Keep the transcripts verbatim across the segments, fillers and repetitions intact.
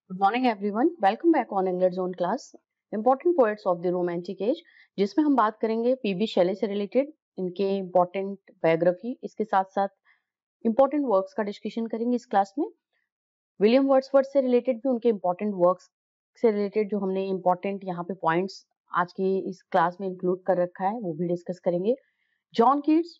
Good morning everyone, welcome back on English zone class. Important poets of the romantic age, जिसमें हम बात करेंगे PB शेले से related इनके इंपॉर्टेंट बायोग्राफी, इसके साथ साथ इंपॉर्टेंट वर्क्स का डिस्कशन करेंगे इस क्लास में। विलियम वर्ड्सवर्थ से रिलेटेड भी उनके इंपॉर्टेंट वर्क्स से रिलेटेड जो हमने इंपॉर्टेंट यहाँ पे पॉइंट्स आज की इस क्लास में इंक्लूड कर रखा है वो भी डिस्कस करेंगे। John Keats,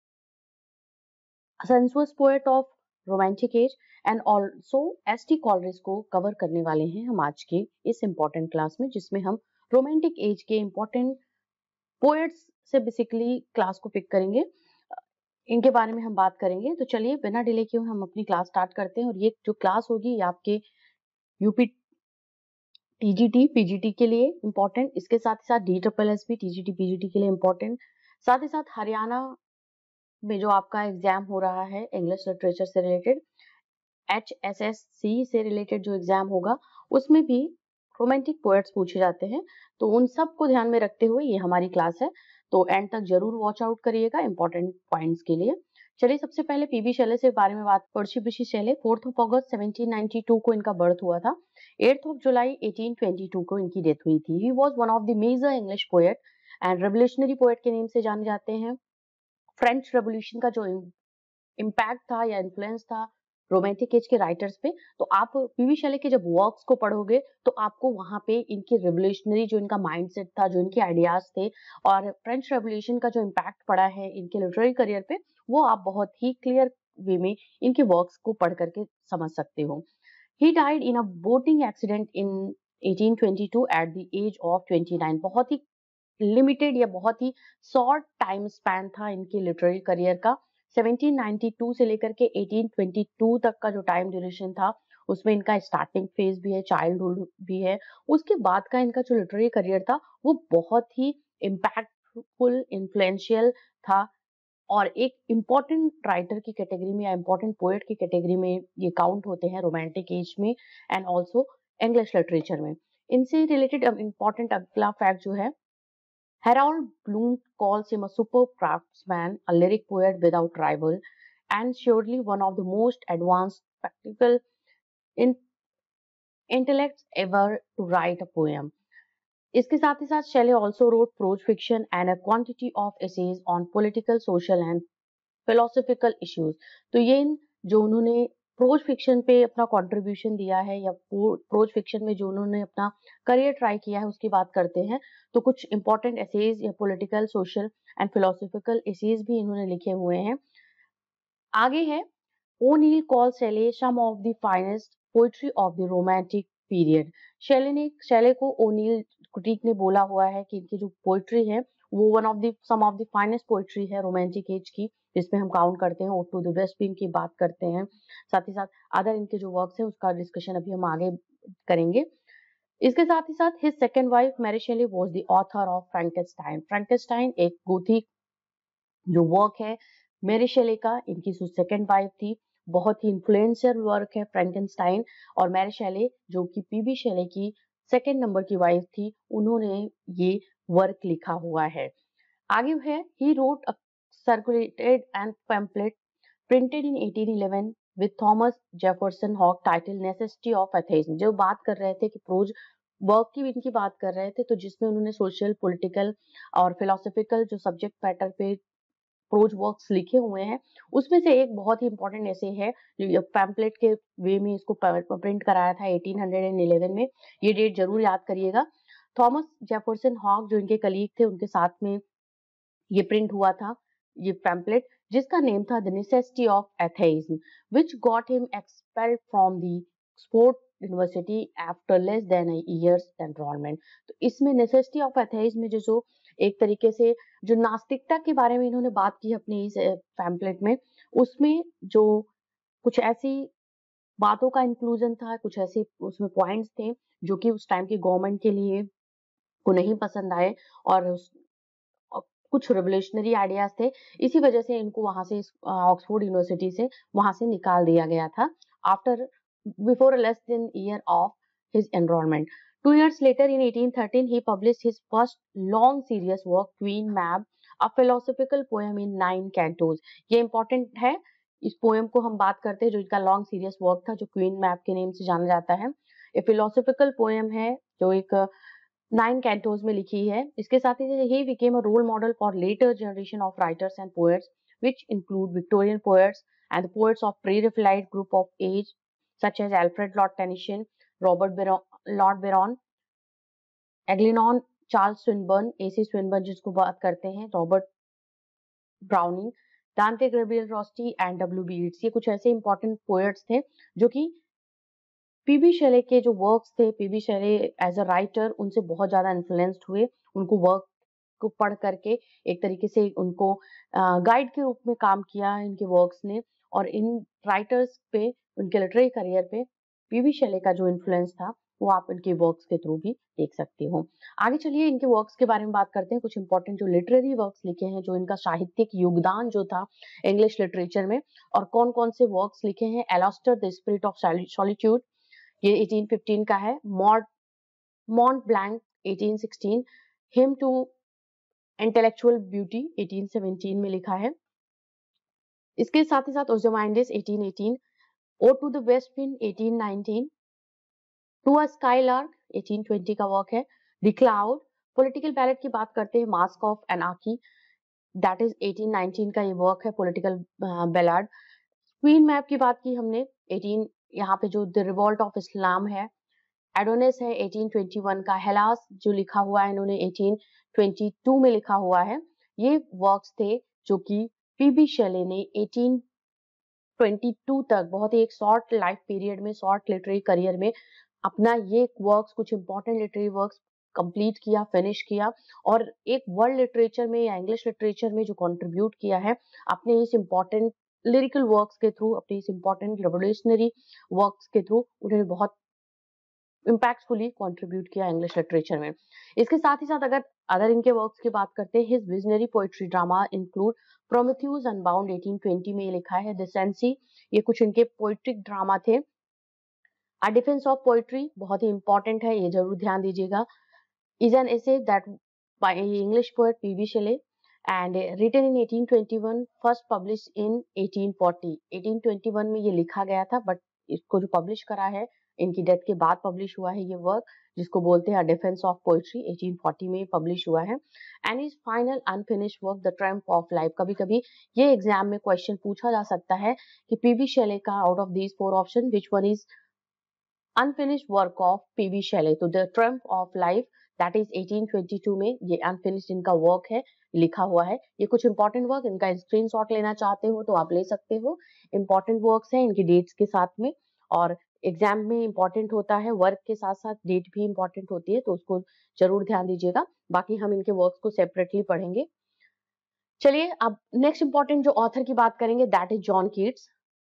sensuous poet of romantic age, and also S T Coleridge को कवर करने वाले हैं हम आज के इस इंपॉर्टेंट क्लास में, जिसमें हम रोमांटिक एज के इंपॉर्टेंट पोएट्स से बेसिकली क्लास को पिक करेंगे, इनके बारे में हम बात करेंगे। तो चलिए बिना डिले किए हम अपनी क्लास स्टार्ट करते हैं। और ये जो क्लास होगी ये आपके यूपी टीजीटी पीजीटी के लिए इंपॉर्टेंट, इसके साथ ही साथ डी ट्रिपल एस भी टीजीटी पीजीटी के लिए इंपॉर्टेंट, साथ ही साथ हरियाणा में जो आपका एग्जाम हो रहा है इंग्लिश लिटरेचर से related, H S S C से रिलेटेड जो एग्जाम होगा उसमें भी रोमांटिक पोएट्स पूछे जाते हैं। तो उन सब को ध्यान में रखते हुए ये हमारी क्लास है, तो एंड तक जरूर वॉच आउट करिएगा इंपॉर्टेंट पॉइंट्स के लिए। चलिए सबसे पहले पीबी शैले से बारे में बात। Percy Bysshe Shelley fourth of August seventeen ninety two को इनका बर्थ हुआ था। Eighth of July eighteen twenty two को इनकी डेथ हुई थी। He was one of the major English poet and revolutionary poet के नेम से जाने जाते हैं। फ्रेंच रेवोल्यूशन का जो इम्पैक्ट था या इन्फ्लुएंस था रोमांटिक एज के राइटर्स पे, तो आप पीवी शैले के जब वर्क्स को पढ़ोगे तो आपको वहां पे इनकी रिवोल्यूशनरी जो इनका माइंडसेट था, जो इनके आइडियाज थे और फ्रेंच रेवोल्यूशन का जो इम्पैक्ट पड़ा है इनके लिटरेरी करियर पे, वो आप बहुत ही क्लियर वे में इनके वर्क्स को पढ़ करके समझ सकते हो। He died in a boating accident in eighteen twenty two at the age of twenty nine. बहुत ही लिमिटेड या बहुत ही शॉर्ट टाइम स्पैन था इनके लिटरेरी करियर का। सेवनटीन नाइंटी टू से लेकर के एटीन ट्वेंटी टू तक का जो टाइम ड्यूरेशन था उसमें इनका स्टार्टिंग फेज भी है, चाइल्डहुड भी है। उसके बाद का इनका जो लिटरेरी करियर था वो बहुत ही इम्पैक्टफुल, इन्फ्लुएंशियल था और एक इम्पॉर्टेंट राइटर की कैटेगरी में या इम्पॉर्टेंट पोएट की कैटेगरी में ये काउंट होते हैं रोमांटिक एज में एंड ऑल्सो इंग्लिश लिटरेचर में। इनसे रिलेटेड इम्पॉर्टेंट अगला फैक्ट जो है, Harold Bloom calls him a superb craftsman, a lyric poet without rival, and surely one of the most advanced practical in intellects ever to write a poem. इसके साथ ही साथ Shelley also wrote prose fiction and a quantity of essays on political, social and philosophical issues. तो ये इन जो उन्होंने pros fiction पे अपना कंट्रीब्यूशन दिया है या प्रोज फिक्शन में जो उन्होंने अपना करियर ट्राई किया है उसकी बात करते हैं, तो कुछ इंपॉर्टेंट एसेज या political, social and philosophical essays भी इन्होंने लिखे हुए हैं। आगे है, O'Neill call Shelley some of the finest poetry of the romantic period. Shelley ने शैले को ओनील कुटीक ने बोला हुआ है कि इनकी जो पोइट्री है वो one of the some of the finest poetry है रोमांटिक एज की, जिसमें हम काउंट करते हैं ode to the west wind की बात करते हैं। साथ ही साथ अदर इनके जो वर्क्स है उसका डिस्कशन अभी हम आगे करेंगे। इसके साथ ही साथ his second wife Mary Shelley was the author of Frankenstein. Frankenstein एक गोथिक जो वर्क है मैरी शेले का, इनकी जो सेकंड वाइफ थी। बहुत ही इन्फ्लुएंशियल वर्क है फ्रैंकेनस्टाइन, और मैरी शेले जो कि पीबी शेले की सेकंड नंबर की वाइफ थी, उन्होंने ये वर्क लिखा हुआ है। आगे है, he wrote a circulated and pamphlet printed in eighteen eleven with Thomas Jefferson Hogg title necessity of atheism. जो बात कर रहे थे कि प्रोज वर्क की इनकी बात कर रहे थे, तो जिसमें उन्होंने सोशल, पॉलिटिकल और फिलोसॉफिकल जो सब्जेक्ट मैटर पे प्रोज वर्क्स लिखे हुए हैं, उसमें से एक बहुत ही इंपॉर्टेंट ऐसे है जो पैम्पलेट के वे में इसको प्रिंट कराया था एटीन इलेवन में। ये डेट जरूर याद करिएगा। थॉमस जेफरसन हॉक जो इनके कलीग थे उनके साथ में ये प्रिंट हुआ था ये पैम्पलेट, जिसका नेम था the necessity of atheism, which got him expelled from the Oxford university after less than a years enrolment. तो इसमें नेसेसिटी ऑफ एथेइज्म में जो जो एक तरीके से जो नास्तिकता के बारे में इन्होंने बात की अपने इस पैम्पलेट में, उसमें जो कुछ ऐसी बातों का इंक्लूजन था, कुछ ऐसे उसमें पॉइंट्स थे जो कि उस टाइम की गवर्नमेंट के लिए को नहीं पसंद आए और उस कुछ रिवोल्यूशनरी आइडियाज थे। इसी वजह से इनको वहां से ऑक्सफोर्ड यूनिवर्सिटी से वहां से निकाल दिया गया था after before less than year of his enrolment. Two years later, in eighteen thirteen, he published his first long serious work, Queen Mab, a philosophical poem in nine cantos. ये important है, इस पोएम को हम बात करते हैं जो इनका लॉन्ग सीरियस वर्क था जो क्वीन मैप के नेम से जाना जाता है। ये फिलोसॉफिकल पोएम है जो एक नाइन कैंटोज में लिखी है। इसके साथ ही he became a role model for later generation of writers and poets which include Victorian poets and the poets of pre-Raphaelite group of age such as Alfred Lord Tennyson, Robert Byron, Lord Byron, Eglinton, Charles Swinburne, AC Swinburne जिसको बात करते हैं, Robert Browning, Dante Gabriel Rossetti and W B Yeats. ये कुछ ऐसे important poets थे जो कि पीबी शेले के जो वर्क्स थे, PB Shelley as a writer उनसे बहुत ज्यादा इन्फ्लुएंस्ड हुए, उनको वर्क को पढ़ करके एक तरीके से उनको गाइड के रूप में काम किया इनके वर्क्स ने, और इन राइटर्स पे, उनके लिटरेरी करियर पे पीबी शेले का जो इन्फ्लुएंस था वो आप इनके वर्क्स के थ्रू भी देख सकते हो। आगे चलिए इनके वर्क्स के बारे में बात करते हैं, कुछ इंपॉर्टेंट जो लिटरेरी वर्क्स लिखे हैं, जो इनका साहित्यिक योगदान जो था इंग्लिश लिटरेचर में, और कौन कौन से वर्क्स लिखे हैं। Alastor the spirit of solitude, ये एटीन फिफ्टीन का है। मॉड Mont Blanc eighteen sixteen, hymn to intellectual beauty eighteen seventeen में लिखा है। इसके साथ ही साथ Ozymandias eighteen eighteen, ode to the west wind eighteen nineteen, to a skylark eighteen twenty का वर्क है। द क्लाउड, पॉलिटिकल बैलेट की बात करते हैं, mask of anarchy that is eighteen nineteen का ये वर्क है, पॉलिटिकल बैलाड। क्वीन मैप की बात की हमने, एटीन यहाँ पे जो द रिवॉल्ट ऑफ इस्लाम है। एडोनिस है एटीन ट्वेंटी वन का। हेलास जो लिखा हुआ है इन्होंने एटीन ट्वेंटी टू में लिखा हुआ है। ये वर्क्स थे जो कि पीबी शेले ने एटीन ट्वेंटी टू तक बहुत ही एक शॉर्ट लाइफ पीरियड में, शॉर्ट लिटरेरी करियर में अपना ये वर्क्स, कुछ इंपॉर्टेंट लिटरेरी वर्क्स कंप्लीट किया, फिनिश किया, और एक वर्ल्ड लिटरेचर में या इंग्लिश लिटरेचर में जो कंट्रीब्यूट किया है अपने इस इंपॉर्टेंट लिरिकल वर्क्स के थ्रू, अपने इस इंपॉर्टेंट रेवोल्यूशनरी वर्क्स के थ्रू उन्होंने बहुत इम्पैक्टफुली कंट्रीब्यूट किया इंग्लिश लिटरेचर में। इसके साथ ही साथ अगर अदर इनके वर्क्स की बात करते हैं, his visionary poetry drama include Prometheus unbound eighteen twenty में लिखा है। द सेंसी, ये कुछ इनके पोएट्रिक ड्रामा थे। अ डिफेंस ऑफ पोएट्री बहुत ही इंपॉर्टेंट है, ये जरूर ध्यान दीजिएगा। Is an essay that by English poet PB Shelley and written in eighteen twenty one, first publish in eighteen forty. Eighteen twenty one में ये लिखा गया था, बट इसको जो पब्लिश करा है इनकी डेथ के बाद पब्लिश हुआ है ये वर्क, जिसको बोलते हैं defence of poetry, eighteen forty में पब्लिश हुआ है। And is final unfinished work the triumph of life. कभी कभी ये एग्जाम में क्वेश्चन पूछा जा सकता है कि पीबी शेले का out of these four option which one is unfinished work of PB Shelley. तो the triumph of life that is eighteen twenty two में ये अनफिनिश्ड इनका वर्क है, लिखा हुआ है। ये कुछ इंपॉर्टेंट वर्क, इनका स्क्रीनशॉट लेना चाहते हो तो आप ले सकते हो। इंपॉर्टेंट वर्क्स हैं इनकी डेट्स के साथ में, और एग्जाम में इंपॉर्टेंट होता है, वर्क के साथ साथ डेट भी इंपॉर्टेंट होती है, तो उसको जरूर ध्यान दीजिएगा। बाकी हम इनके वर्क्स को सेपरेटली पढ़ेंगे। चलिए अब नेक्स्ट इंपॉर्टेंट जो ऑथर की बात करेंगे that is John Keats.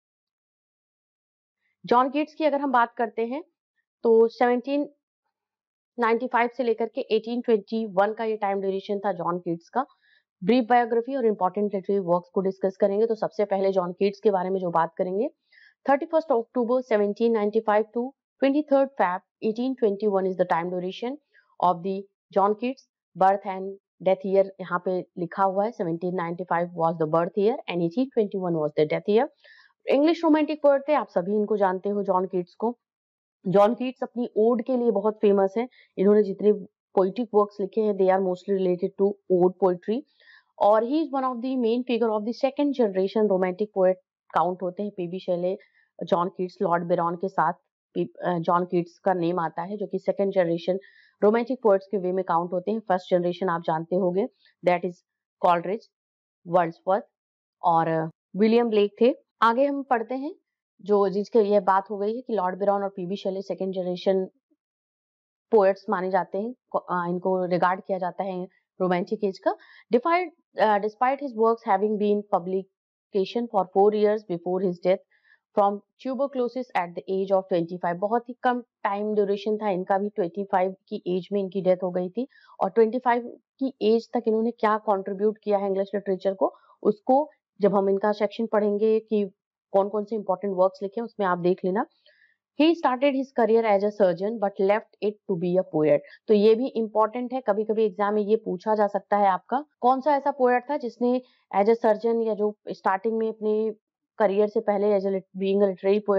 John Keats की अगर हम बात करते हैं तो सेवनटीन नाइंटी फाइव से लेकर के एटीन ट्वेंटी वन का ये टाइम ड्यूरेशन था जॉन कीट्स का। ब्रीफ बायोग्राफी और इंपॉर्टेंट लिटरेरी वर्क्स को डिस्कस करेंगे। तो सबसे पहले जॉन कीट्स के बारे में जो बात करेंगे, thirty first October seventeen ninety five to twenty-third February eighteen twenty one is the time duration of the John Keats. Birth and death year यहाँ पे लिखा हुआ है, seventeen ninety five was the birth year and eighteen twenty one was the death year. English romantic poet थे, आप सभी इनको जानते हो जॉन कीट्स को। जॉन कीट्स अपनी ओड के लिए बहुत फेमस है। इन्होंने जितने पोइटिक वर्क्स लिखे हैं they are mostly related to ode poetry, और he is one of the main figure of the second generation romantic poet count होते हैं। PB Shelley, John Keats, Lord Byron के साथ जॉन कीट्स का name आता है, जो कि सेकंड जनरेशन रोमांटिक पोएट्स के वे में काउंट होते हैं। फर्स्ट जनरेशन आप जानते होंगे दैट इज कॉलरिज, वर्ड्सवर्थ और विलियम ब्लेक थे। आगे हम पढ़ते हैं जो जिसके ये बात हो गई है कि लॉर्ड बिरॉन और PB Shelley second generation poets माने जाते हैं, इनको रिगार्ड किया जाता है रोमांटिक एज का। Defied despite his works having been publication for four years before his death from tuberculosis at the age of twenty five. बहुत ही कम टाइम ड्यूरेशन था इनका भी, ट्वेंटी फाइव की एज में इनकी डेथ हो गई थी, और ट्वेंटी फाइव की एज तक इन्होंने क्या कंट्रीब्यूट किया है इंग्लिश लिटरेचर को, उसको जब हम इनका सेक्शन पढ़ेंगे कि कौन कौन से इंपॉर्टेंट वर्क्स लिखे उसमें आप देख लेना। He started his career as a surgeon but left it to be a poet. तो ये भी इंपॉर्टेंट है, कभी कभी एग्जाम में ये पूछा जा सकता है आपका, कौन सा ऐसा पोएट था जिसने एज ए सर्जन या जो स्टार्टिंग में अपने करियर से पहले as a being a literary poet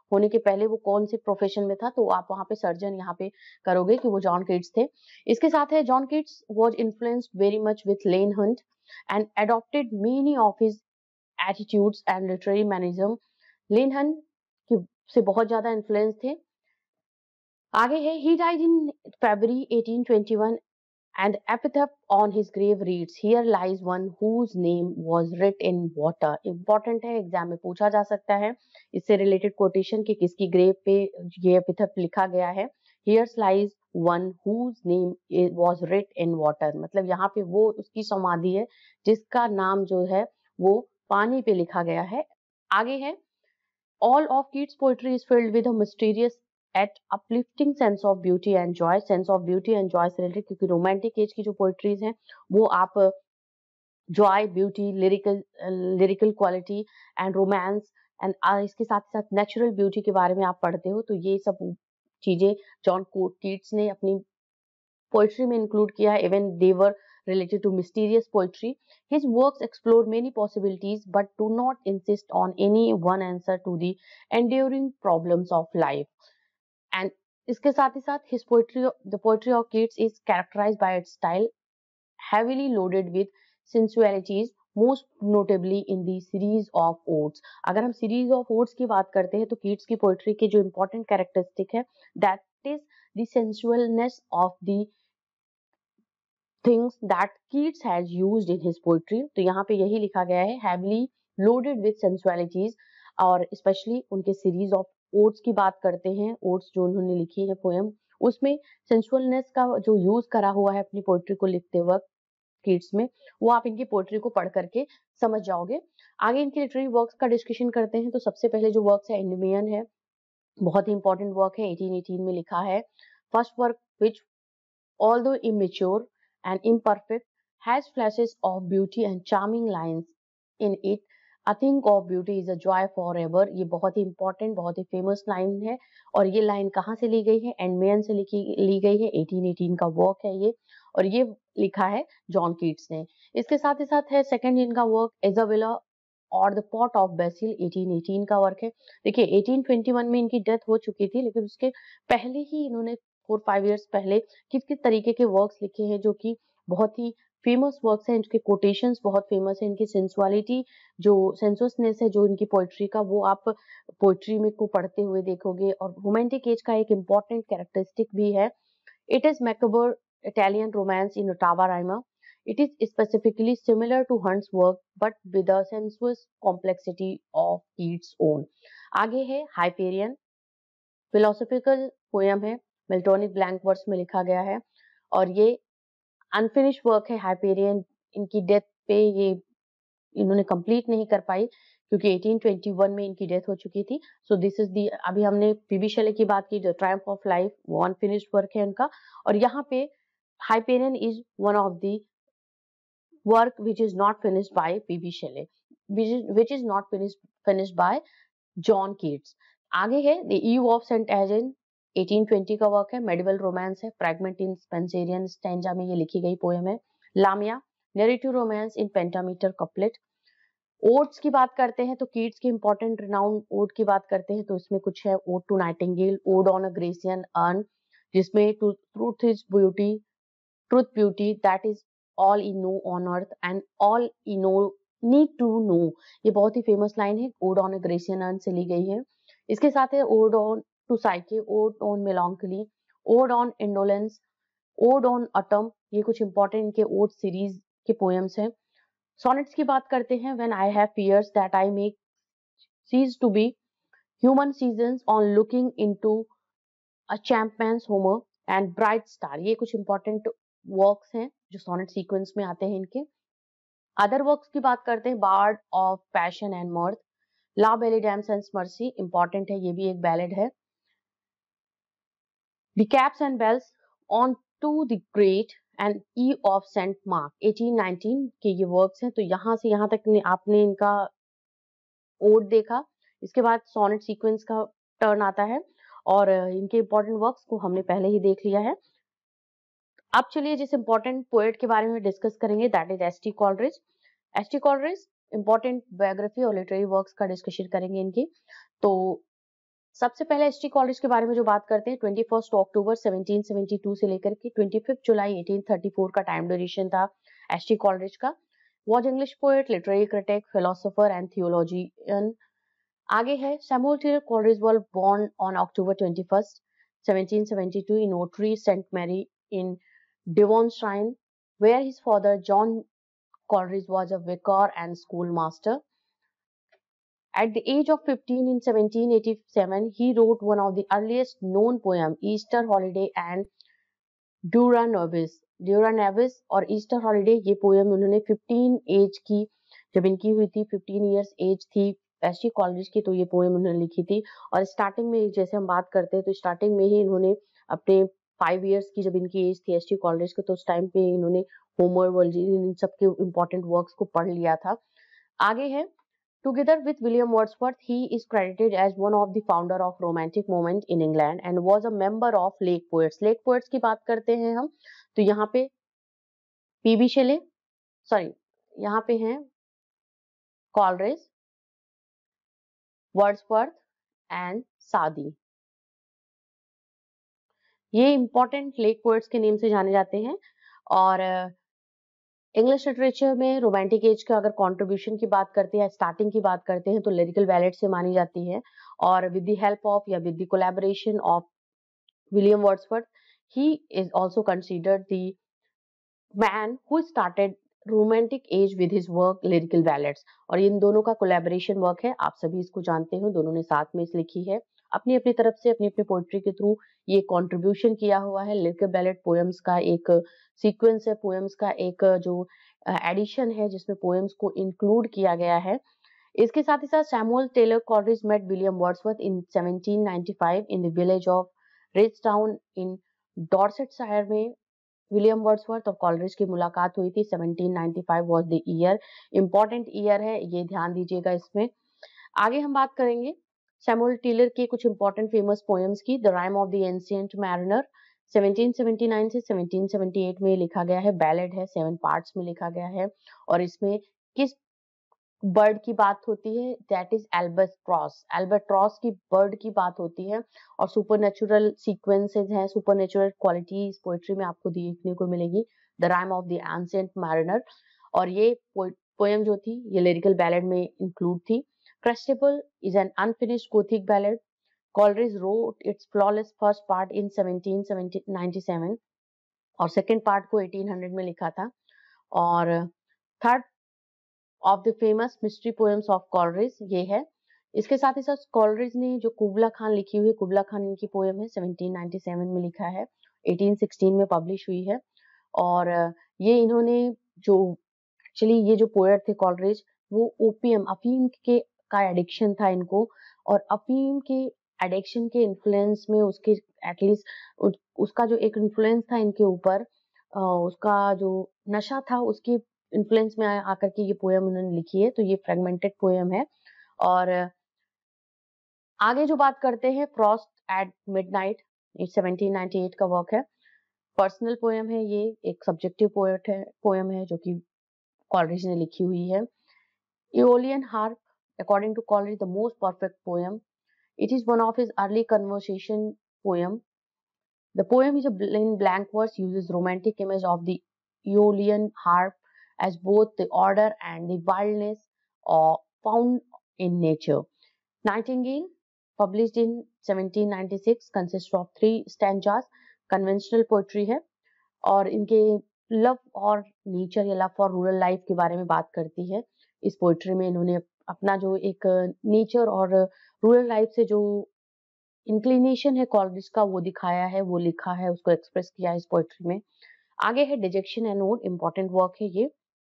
होने के पहले वो कौन से प्रोफेशन में था, तो आप वहाँ पे सर्जन यहाँ पे करोगे कि वो जॉन कीट्स थे। इसके साथ है John Keats was influenced very much with Leigh Hunt and adopted many of his attitudes and literary mannerism. Leigh Hunt की से बहुत ज्यादा इन्फ्लुएंस थे। आगे है he died in February eighteen twenty one and epitaph on his grave reads, here lies one whose name was writ in water। important है, exam में पूछा जा सकता है इससे रिलेटेड कोटेशन कि किसकी ग्रेव पे ये एपिथेप लिखा गया है। here lies one whose name was writ in water, मतलब यहाँ पे वो उसकी समाधि है जिसका नाम जो है वो पानी पे लिखा गया है। आगे है all of Keats' poetry is filled with a mysterious at uplifting sense of beauty and joy। sense of beauty and joy से रिलेटेड, क्योंकि रोमांटिक एज की जो पोइट्रीज हैं वो आप joy, beauty, lyrical lyrical quality and romance and इसके साथ साथ नेचुरल ब्यूटी के बारे में आप पढ़ते हो, तो ये सब चीजें जॉन कीट्स ने अपनी पोइट्री में इंक्लूड किया है। Even they were related to mysterious poetry. His works explore many possibilities but do not insist on any one answer to the enduring problems of life. And इसके साथ ही साथ his poetry, the poetry of Keats is characterized by its style, heavily loaded with sensualities, most notably in the series of odes। अगर हम series of odes की बात करते हैं तो कीट्स की पोइट्री के जो important characteristic है, that is the sensualness of the things that Keats has used in his poetry। तो यहाँ पे यही लिखा गया है, heavily loaded with sensualities, और स्पेशली उनके सीरीज ऑफ ओड्स की बात करते हैं, ओड्स जो उन्होंने लिखी है पोएम, उसमें सेंसुअलनेस का जो यूज करा हुआ है अपनी पोएट्री को लिखते वक्त कीट्स में, वो आप इनकी पोएट्री को पढ़ करके समझ जाओगे। आगे इनके लिटरेरी वर्क्स का डिस्कशन करते हैं, तो सबसे पहले जो वर्क्स है एंडमियन है, बहुत ही इंपॉर्टेंट वर्क है, एटीन एटीन में लिखा है। First work which although immature and imperfect, has flashes of beauty and charming lines in it। A thing of beauty is a joy forever। ये बहुत ही इंपॉर्टेंट, बहुत ही फेमस लाइन है, और ये लाइन कहाँ से ली गई है? एंडमेन से लिखी ली गई है। एटीन एटीन का वर्क है ये, और ये लिखा है जॉन कीट्स ने। इसके साथ ही साथ है सेकंड इनका वर्क इजाबेला और the pot of basil, eighteen eighteen का वर्क है। देखिए एटीन ट्वेंटी वन में इनकी डेथ हो चुकी थी, लेकिन उसके पहले ही इन्होंने फोर फाइव इयर्स पहले किस किस तरीके के वर्क्स लिखे हैं जो कि बहुत ही फेमस वर्क्स हैं। इनके कोटेशंस बहुत फेमस है, इनकी सेंसुअलिटी, जो सेंसुअसनेस है जो इनकी पोइट्री का, वो आप पोइट्री में को पढ़ते हुए देखोगे। और रोमांटिक एज का एक इम्पॉर्टेंट कैरेक्टरिस्टिक भी है, it is macabre Italian romance in ottava rima. It is specifically similar to Hunt's work but with a sensuous complexity of Keats own. आगे है हाइपेरियन, फिलोसॉफिकल पोएम है, मिल्टोनिक ब्लैंक वर्स में लिखा गया है, और ये अनफिनिश वर्क है हाइपेरियन। इनकी डेथ पे ये इन्होंने कंप्लीट नहीं कर पाई क्योंकि एटीन ट्वेंटी वन में इनकी डेथ हो चुकी थी। सो दिस इज दी, अभी हमने पीबी शेले की बात की, द ट्रायम्फ ऑफ लाइफ, वो अनफिनिश्ड वर्क है उनका, और यहाँ पे Hyperion is one of the work which is not finished by PB Shelley, which is not finished by John Keats. आगे है द ईव ऑफ सेंट एजन, एटीन ट्वेंटी का वर्क है, मेडिवल रोमांस है, फ्रैगमेंट इन स्पेंसेरियन स्टैंजा में ये लिखी गई पोएम है। Lamia, narrative romance in pentameter couplet. Odes की बात करते हैं तो कीट्स की इंपॉर्टेंट रिनाउंड ओड की बात करते हैं तो इसमें कुछ है, ode to nightingale, ode on a Grecian urn, जिसमें truth is beauty, truth beauty that is all ye know on earth and all ye know need to know. ये बहुत ही फेमस लाइन है, ode on a Grecian urn से ली गई है। इसके साथ है ode on to Psyche, ode on melancholy, ode on indolence, ode on autumn. ये कुछ इंपॉर्टेंट इनके ओड सीरीज के पोएम्स हैं। सोनेट्स की बात करते हैं, when I have fears that I make cease to be human seasons on looking into a champions Homer and bright star. ये कुछ इंपॉर्टेंट वर्क्स हैं जो सोनेट सीक्वेंस में आते हैं इनके। अदर वर्क्स की बात करते हैं, bard of passion and mirth, la belle dames and mercy, important है, ये भी एक बैलेड है। The caps and bells on to the great and eve of Saint Mark, eighteen nineteen के ये वर्क्स हैं। तो यहाँ से यहाँ तक आपने इनका ओड देखा। इसके बाद सोनेट सीक्वेंस का टर्न आता है, और इनके इंपॉर्टेंट वर्क्स को हमने पहले ही देख लिया है। अब चलिए जिस इंपॉर्टेंट पोएट के बारे में डिस्कस करेंगे, that is S T Coleridge. S T Coleridge important biography और लिटरेरी वर्क्स का डिस्कशन करेंगे इनकी। तो सबसे पहले एस टी कॉलरिज के बारे में जो बात करते हैं, twenty first October seventeen seventy two से लेकर के twenty fifth July eighteen thirty four का टाइम ड्यूरेशन था एस टी कॉलरिज का। Was English poet, literary critic, philosopher and theologian. आगे है Samuel Taylor Coleridge was born on October twenty first seventeen seventy two in Ottery Saint Mary in Devonshire, where his father John Coleridge was a vicar and schoolmaster. At the age of fifteen in seventeen eighty-seven, he wrote one of the earliest known poems, Easter Holiday and Dura Nobis. Dura Nobis और Easter Holiday, ये poem उन्होंने fifteen age की जब इनकी हुई थी, fifteen years age थी S T Coleridge की, तो ये पोएम उन्होंने लिखी थी। और स्टार्टिंग में जैसे हम बात करते हैं तो स्टार्टिंग में ही इन्होंने अपने फाइव इयर्स की जब इनकी एज थी एस टी कॉलरिज की, तो उस टाइम पे इन्होंने होमर, वर्जिल, इन सब के इम्पोर्टेंट वर्क्स को पढ़ लिया था। आगे है Together with William Wordsworth, he is credited as one of the founder of Romantic movement in England and was a member of Lake Poets. Lake Poets की बात करते हैं हम तो यहाँ पे पीबी शेले, सॉरी यहाँ पे हैं कॉलरिज, वर्ड्सवर्थ एंड सादी। ये इंपॉर्टेंट लेक पोएट्स के नेम से जाने जाते हैं। और इंग्लिश लिटरेचर में रोमांटिक एज का अगर कंट्रीब्यूशन की बात करते हैं, स्टार्टिंग की बात करते हैं, तो लिरिकल बैलेड से मानी जाती है। और विद द हेल्प ऑफ या with the collaboration of William Wordsworth, he is also considered the man who started romantic age with his work lyrical ballads. और इन दोनों का कोलैबोरेशन वर्क है, आप सभी इसको जानते हो, दोनों ने साथ में इस लिखी है, अपनी अपनी तरफ से अपनी अपनी पोइट्री के थ्रू ये कंट्रीब्यूशन किया हुआ है। लिरिकल बैलेड पोएम्स का एक सीक्वेंस है, पोएम्स का एक जो एडिशन है जिसमें पोएम्स को इंक्लूड किया गया है। इसके साथ ही साथ Samuel Taylor Coleridge met William Wordsworth in seventeen ninety five in the village of Racedown in Dorsetshire में विलियम वर्ड्सवर्थ और कॉलरिज की मुलाकात हुई थी। Seventeen ninety five was the year, important year है, ये ध्यान दीजिएगा इसमें। आगे हम बात करेंगे सैमुअल टेलर के कुछ इंपॉर्टेंट फेमस पोएम्स की। The rime of the ancient mariner seventeen seventy nine से सेवनटीन सेवेंटी एट में लिखा गया है, बैलेड है, सेवन पार्ट्स में लिखा गया है। और इसमें किस बर्ड की बात होती है, दैट इज एल्बाट्रॉस। एल्बाट्रॉस की बर्ड की बात होती है। और सुपरनेचुरल सीक्वेंसेस हैं, सुपरनेचुरल क्वालिटी इस पोएट्री में आपको देखने को मिलेगी। The rime of the ancient mariner, और ये पोएम जो थी ये लिरिकल बैलेड में इंक्लूड थी। Christabel is an unfinished Gothic ballad. Coleridge wrote its flawless first part in seventeen ninety seven और सेकंड पार्ट को एटीन हंड्रेड में लिखा था। और third of the famous mystery poems of Coleridge ये है। इसके साथ ही साथ कॉलरिज ने जो कुबला खान लिखी हुई है, कुबला खान इनकी पोएम है, सेवनटीन नाइंटी सेवन में लिखा है, एटीन सिक्सटीन में पब्लिश हुई है। और ये इन्होंने जो एक्चुअली ये जो पोएट थे कॉलरिज, वो ओपियम अफीम के का एडिक्शन था इनको, और अफीम के एडिक्शन के इन्फ्लुएंस में उसके एटलीस्ट उसका जो एक इन्फ्लुएंस था इनके ऊपर, उसका जो नशा था उसके इन्फ्लुएंस में आकर के ये पोएम उन्होंने लिखी है। तो ये फ्रेगमेंटेड पोएम है। और आगे जो बात करते हैं फ्रॉस्ट एट मिडनाइट, ये सेवनटीन नाइंटी एट का वर्क है, पर्सनल पोएम है, ये एक सब्जेक्टिव पोएट है पोएम है जो कि कॉलरिज ने लिखी हुई है। Aeolian harp, according to Coleridge, the most perfect poem. It is one of his early conversation poem. The poem is a in blank verse, uses romantic image of the Aeolian harp as both the order and the wildness are found in nature. Nightingale, published in seventeen ninety six, consists of three stanzas. Conventional poetry है और इनके love और nature या love for rural life के बारे में बात करती है। इस पोएट्री में इन्होंने अपना जो एक नेचर और रूरल लाइफ से जो इंक्लिनेशन है कॉलरिज का वो दिखाया है, वो लिखा है, उसको एक्सप्रेस किया है इस पोएट्री में। आगे है dejection and ode, important work है ये,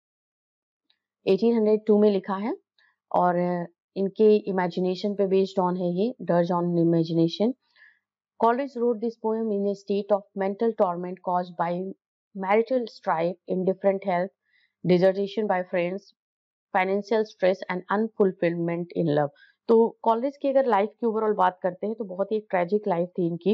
एटीन हंड्रेड टू में लिखा है। और इनके इमेजिनेशन पे बेस्ड ऑन है ये, dirge on imagination. Coleridge wrote this poem in a state of mental torment caused by marital strife, indifferent health, desertion by friends, financial stress and unfulfilment in love. तो college की अगर life की overall बात करते हैं तो बहुत ही एक ट्रेजिक लाइफ थी इनकी।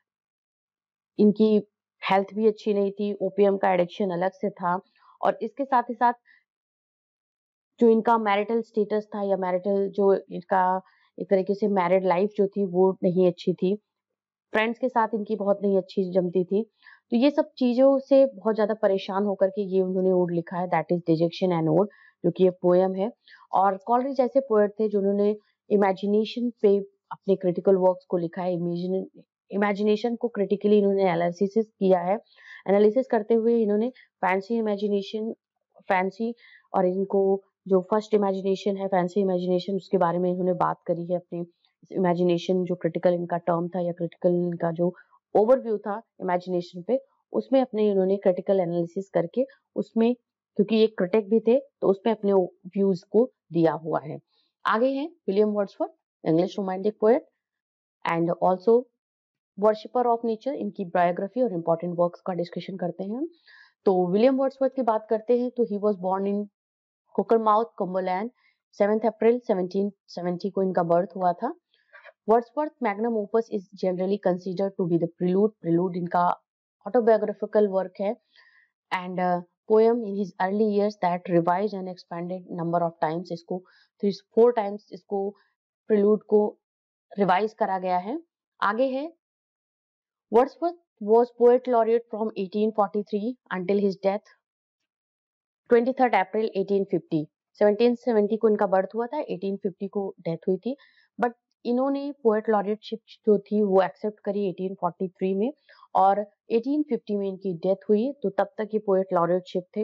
इनकी हेल्थ भी अच्छी नहीं थी, ओपीएम का एडिक्शन अलग से था, और इसके साथ ही साथ जो इनका मैरिटल स्टेटस था या मैरिटल जो इनका एक तरीके से मैरिड लाइफ जो थी वो नहीं अच्छी थी, फ्रेंड्स के साथ इनकी बहुत नहीं अच्छी जमती थी। तो ये सब चीज़ों से बहुत ज़्यादा परेशान होकर के ये उन्होंने ओड लिखा है, that is dejection and ode, जो कि ये पोएम है। और कॉलरिज ऐसे पोएट थे जिन्होंने इमेजिनेशन पे अपने क्रिटिकल वर्क्स को लिखा है। इमेजिन इमेजिनेशन को क्रिटिकली इन्होंने एनालिसिस किया है। एनालिसिस करते हुए इन्होंने फैंसी इमेजिनेशन फैंसी और इनको जो फर्स्ट इमेजिनेशन है, फैंसी इमेजिनेशन, उसके बारे में इन्होंने बात करी है। अपनी इमेजिनेशन जो क्रिटिकल इनका टर्म था या क्रिटिकल इनका जो ओवरव्यू था इमेजिनेशन पे, उसमें अपने इन्होंने क्रिटिकल एनालिसिस करके उसमें, क्योंकि ये क्रिटिक भी थे, तो उसमें अपने व्यूज को दिया हुआ है। आगे हैं William Wordsworth, English romantic poet and also worshipper of nature. इनकी बायोग्राफी और इंपॉर्टेंट वर्क्स का डिस्कशन करते हैं हम। तो विलियम वर्ड्सवर्थ की बात करते हैं तो he was born in Cockermouth, Cumberland, seventh April seventeen seventy को इनका बर्थ हुआ था। Wordsworth magnum opus is generally considered to be the prelude. Prelude इनका ऑटोबायोग्राफिकल वर्क है and poem in his early years that revise and expanded number of times. इसको three four times इसको prelude को revise करा गया है। आगे है Wordsworth was poet laureate from eighteen forty-three until his death twenty-third April eighteen fifty। Seventeen seventy को इनका बर्थ हुआ था, एटीन फिफ्टी को डेथ हुई थी। बट इन्होंने पोएट लॉरियटशिप जो थी वो एक्सेप्ट करी एटीन फोर्टी थ्री में और एटीन फिफ्टी में इनकी डेथ हुई। तो तब तक ये पोएट लॉरियटशिप थे,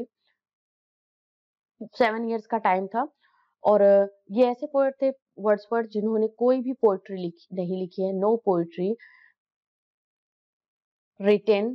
सेवन इयर्स का टाइम था। और ये ऐसे पोएट थे वर्ड्सवर्थ जिन्होंने कोई भी पोएट्री लिखी नहीं लिखी है, no poetry written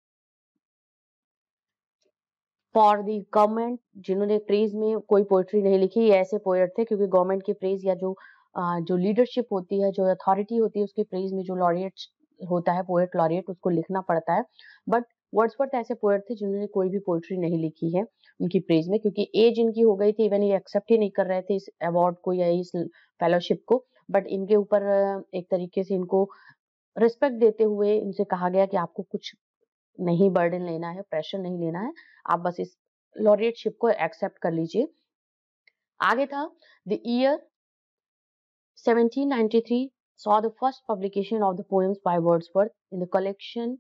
for the government. जिन्होंने प्रेज में कोई पोएट्री नहीं लिखी, ये ऐसे पोएट थे, क्योंकि गवर्नमेंट की प्रेज या जो आ, जो लीडरशिप होती है, जो अथॉरिटी होती है, उसकी प्रेज में जो लॉरिएट होता है, पोएट लॉरिएट, उसको लिखना पड़ता है। बट वर्ड्सवर्थ ऐसे पोएट थे जिन्होंने कोई भी पोएट्री नहीं लिखी है उनकी प्रेज में, क्योंकि एज इनकी हो गई थी, इवन ये एक्सेप्ट ही नहीं कर रहे थे इस अवार्ड को या इस फेलोशिप को। बट इनके ऊपर एक तरीके से इनको रिस्पेक्ट देते हुए इनसे कहा गया कि आपको कुछ नहीं बर्डन लेना है, प्रेशर नहीं लेना है, आप बस इस लॉरिएटशिप को एक्सेप्ट कर लीजिए। आगे था the year seventeen ninety three saw the first publication of the poems by Wordsworth in the collection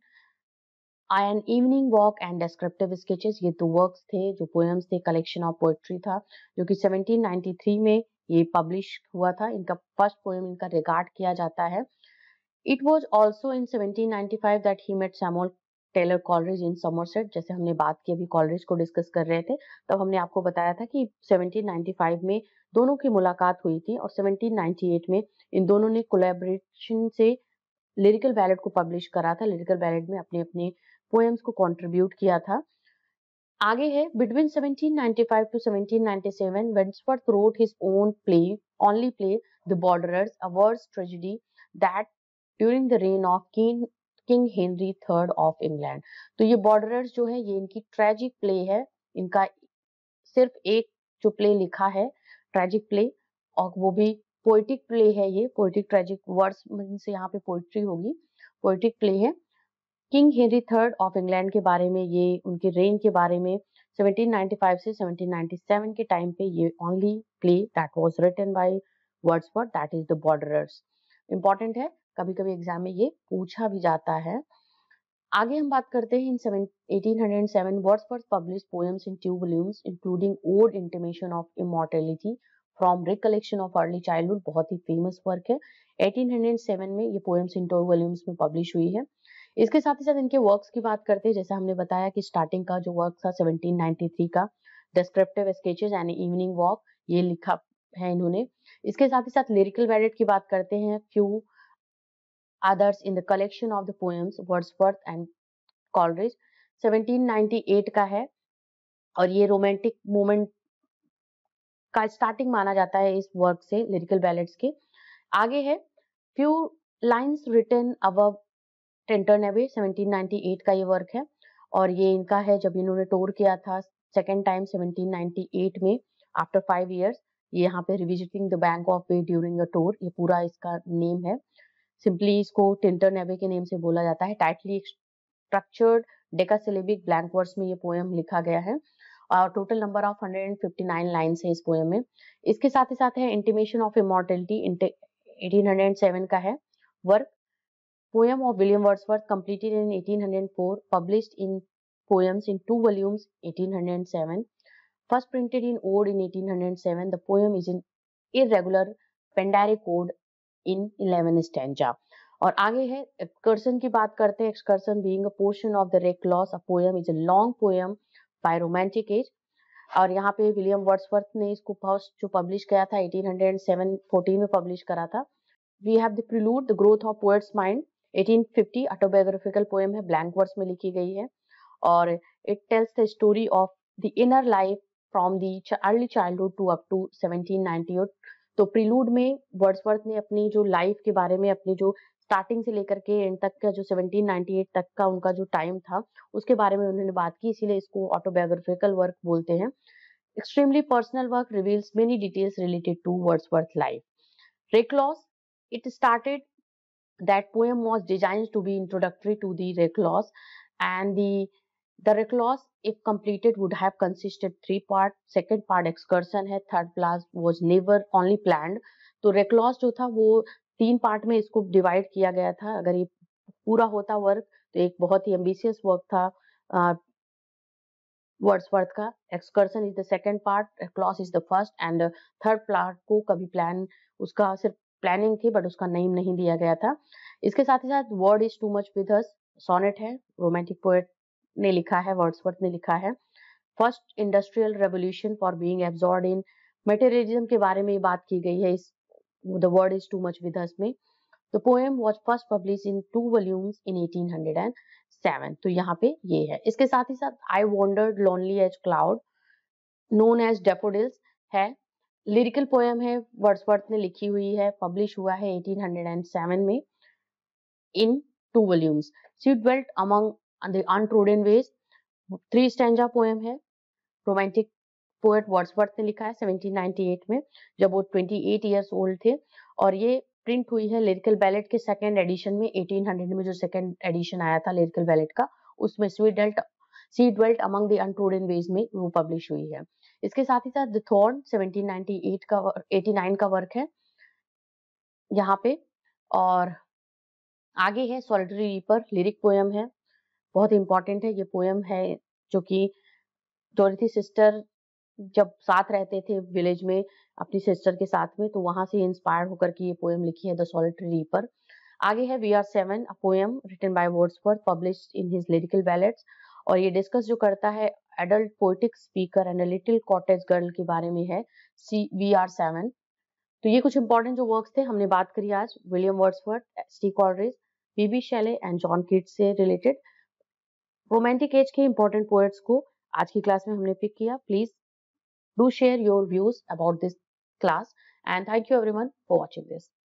An Evening Walk and Descriptive Sketches। ये दो वर्क्स थे जो पोएम्स थे, कलेक्शन ऑफ पोएट्री था, जो कि सेवनटीन नाइंटी थ्री में ये पब्लिश हुआ था। इनका फर्स्ट पोएम इनका रिगार्ड किया जाता है। It was also in seventeen ninety five that he met Samuel Taylor Coleridge in Somerset. जैसे हमने बात की अभी कॉलरिज को डिस्कस कर रहे थे, तब हमने आपको बताया था कि सेवनटीन नाइंटी फाइव में दोनों की मुलाकात हुई थी और सेवनटीन नाइंटी एट में इन दोनों ने कोलैबोरेशन से लिरिकल बैलेड को पब्लिश करा था। लिरिकल बैलेड में अपने अपने पोएम्स को कंट्रीब्यूट किया था। आगे है between seventeen ninety five to seventeen ninety seven Wordsworth wrote his own play only play the Borderers, a words tragedy that during the reign of king king Henry third of England. तो ये बॉर्डरर्स जो है ये इनकी tragic play है। इनका सिर्फ एक जो प्ले लिखा है ट्रेजिक प्ले, और वो भी पोएटिक प्ले है। ये पोएटिक ट्रेजिक वर्ड्स से यहाँ पे पोएट्री होगी, पोएटिक प्ले है। King Henry third of England के बारे में, ये उनके रेन के बारे में सेवनटीन नाइंटी फाइव से सेवनटीन नाइंटी सेवन के टाइम पे ये only play that was written by Wordsworth, that is the Borderers. Important है, कभी कभी एग्जाम में ये पूछा भी जाता है। आगे हम बात करते हैं in eighteen hundred seven Wordsworth publish poems in two volumes including ode intimation of immortality from recollection of early childhood. बहुत ही फेमस वर्क है। एटीन हंड्रेड सेवन में ये पोएम्स इन टू वॉल्यूम्स में पब्लिश हुई है। इसके साथ ही साथ इनके वर्क्स की बात करते हैं। जैसे हमने बताया कि स्टार्टिंग का जो वर्क था सेवनटीन नाइंटी थ्री का descriptive sketches and evening walk, ये लिखा है इन्होंने। इसके साथ ही साथ लिरिकल बैलेड की बात करते हैं। Few others in the collection of the poems Wordsworth and Coleridge, seventeen ninety eight का है और ये रोमांटिक मूवमेंट का स्टार्टिंग माना जाता है इस वर्क से, लिरिकल बैलेड्स के। आगे है few lines written above Tintern Abbey, seventeen ninety eight का ये वर्क है और ये इनका है जब इन्होंने टूर किया था second time seventeen ninety eight में आफ्टर फाइव इयर्स। ये यहाँ पे revisiting the bank of Wye during a tour, ये पूरा इसका नेम है। सिंपली इसको टेंटरनेवे के नेम से बोला जाता है। Tightly structured decasyllabic blank words में ये पोएम लिखा गया है और total number of one hundred fifty nine lines है इस पोएम में। इसके साथ ही साथ है इंटीमेशन ऑफ इमॉर्टैलिटी। अठारह सौ सात का है work. Poem of William Wordsworth completed in अठारह सौ चार, published in poems in two volumes अठारह सौ सात, first printed in ode in अठारह सौ सात। The poem is in irregular Pindaric code in eleven stanza. और आगे है एक्सकर्सन की बात करते हैं। Excursion being a portion of the recluse, a poem is a long poem by romantic age. और यहाँ पे विलियम वर्ड्सवर्थ ने इसको फर्स्ट जो पब्लिश किया था अठारह सौ सात चौदह में पब्लिश करा था। We have the prelude the growth of poets mind अठारह सौ पचास, ऑटोबायोग्राफिकल पोएम है, ब्लैंक वर्ड्स में लिखी गई है और it tells the story of the inner life from the early childhood to up to seventeen ninety eight. तो प्रिलूड में वर्ड्सवर्थ ने अपनी जो लाइफ के बारे में, अपनी जो स्टार्टिंग से लेकर के एंड तक का जो सेवनटीन नाइंटी एट तक का उनका जो टाइम था उसके बारे में उन्होंने बात की, इसीलिए इसको ऑटोबायोग्राफिकल वर्क बोलते हैं। Extremely personal work reveals many details related to Wordsworth's life. Recluse, it started, that poem was designed to be introductory to the Recluse, and the the Recluse, if completed, would have consisted three part. Second part excursion है, third part was never only planned. तो Recluse जो था वो तीन part में इसको divide किया गया था। अगर ये पूरा होता वर्क तो एक बहुत ही एम्बिशियस वर्क था वर्ड्सवर्थ का। Excursion is the second part, clause is the first, and third part को कभी प्लान, उसका सिर्फ प्लानिंग थी बट उसका नेम नहीं दिया गया था। इसके साथ ही साथ world is too much with us sonnet है, रोमांटिक पोएट ने लिखा है, वर्ड्सवर्थ ने लिखा है। First industrial revolution for being absorbed in materialism के बारे में बात की गई है इस the world is too much with us में। The poem was first publish in two volumes in अठारह सौ सात। तो यहाँ पे ये है। इसके साथ ही साथ I wandered lonely as cloud, known as daffodils है, लिरिकल पोएम है, वर्ड्सवर्थ ने लिखी हुई है, पब्लिश हुआ है अठारह सौ सात में in two volumes. She dwelt among the untrodden ways, three stanza poem है, रोमांटिक पोएट वर्ड्सवर्थ ने लिखा है सेवनटीन नाइंटी एट में जब वो अट्ठाईस इयर्स ओल्ड थे, और ये प्रिंट हुई है लिरिकल बैलेट के सेकंड एडिशन में। अठारह सौ में जो सेकंड एडिशन आया था लिरिकल बैलेट का, उसमें she dwelt she dwelt among the untrodden ways में वो पब्लिश हुई है। इसके साथ ही साथ the thorn seventeen ninety eight का एटी नाइन का वर्क है यहाँ पे। और आगे है सॉलिटरी रीपर, लिरिक पोएम है, बहुत इंपॉर्टेंट है ये पोएम है, जो कि डोरिथी सिस्टर जब साथ रहते थे विलेज में अपनी सिस्टर के साथ में, तो वहां से इंस्पायर्ड होकर के ये पोएम लिखी है, द सॉलिटरी रीपर। आगे है we are seven, a poem written by Wordsworth, published in his lyrical ballads, और ये डिस्कस जो करता है adult poetic speaker and a little cottage girl के बारे में है, सी वी आर सेवन। तो ये कुछ इंपॉर्टेंट जो वर्क्स थे हमने बात करी आज, William Wordsworth, S T Coleridge, P B Shelley and John Keats से रिलेटेड रोमांटिक एज के इंपॉर्टेंट पोएट्स को आज की क्लास में हमने पिक किया। Please do share your views about this class, and thank you everyone for watching this.